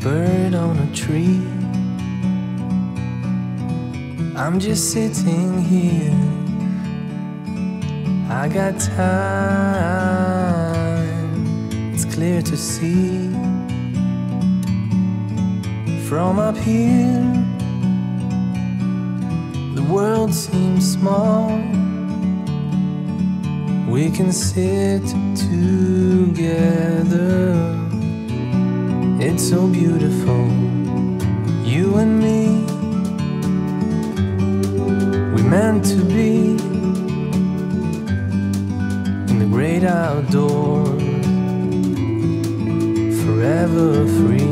bird on a tree. I'm just sitting here, I got time, it's clear to see. From up here, the world seems small. We can sit together, it's so beautiful, you and me. We meant to be in the great outdoors, forever free.